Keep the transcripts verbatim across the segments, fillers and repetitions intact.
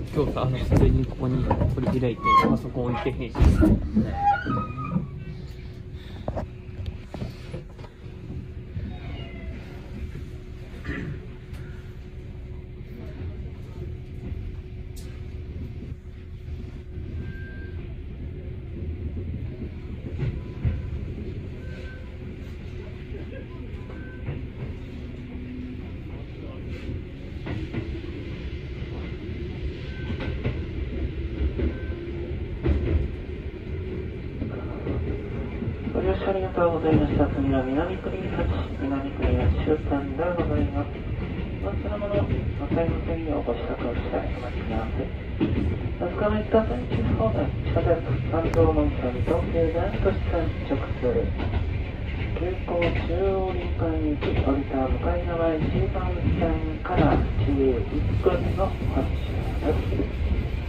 今日さ、あの普通にここに取り開いてパソコン置いて編集する。 ご乗車ありがとうございました。次は南国立、南国立終点でございます。お忘れ物、ございませんようご支度をしてお待ちください。お疲れ様でした。方面、地下鉄三条門線東急田園都市線直通。急行中央林間行き降りた向かい側いちばん線からじゅういっぷんの発車です。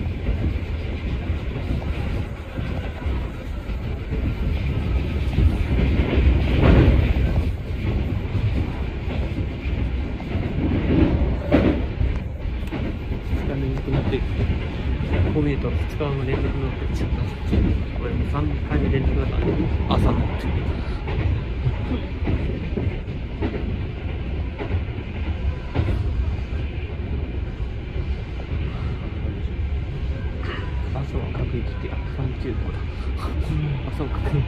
ごメートルふつかの連続乗ってっちゃった。これもさんかいめ連続だからね。朝乗ってる。朝は各駅ってひゃくさんじゅうごだ。朝は各駅。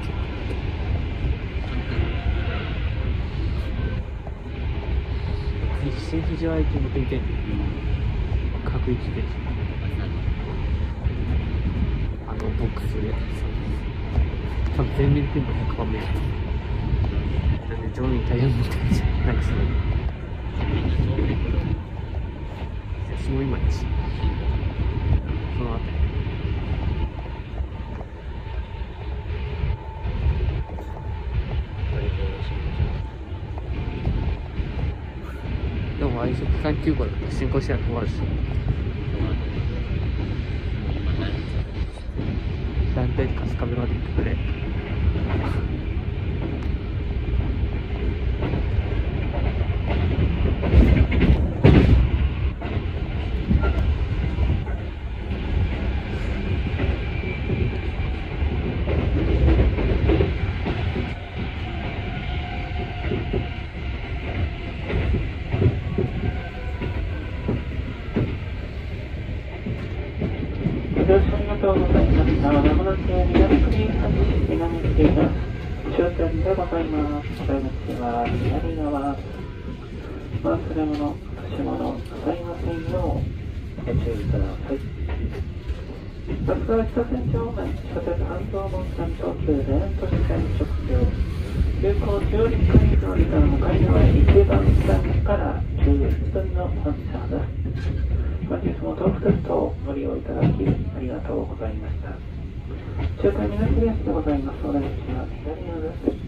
新富士は駅も見てんの。各駅で。ボックスで多分全面店舗ひゃくばんめなんで上位大変みたいじゃないですね。すごい町そのあたりでも愛想期間休校だから進行しないと困るし団体春日部まで行ってくれ。 ご乗車ありがとうございました。まもなく南国立、南国立終点でございます。お出口は左側。お忘れ物、落とし物、ございませんようご注意ください。さすが北千住方面、地下鉄半蔵門線東急田園都市線直通。急行中央林間行き降りた向かい側いちばん線からじゅういっぷんの発車です。本日も東北鉄道をご利用いただきありがとうございました。終点南口でございます。お出口は左側です。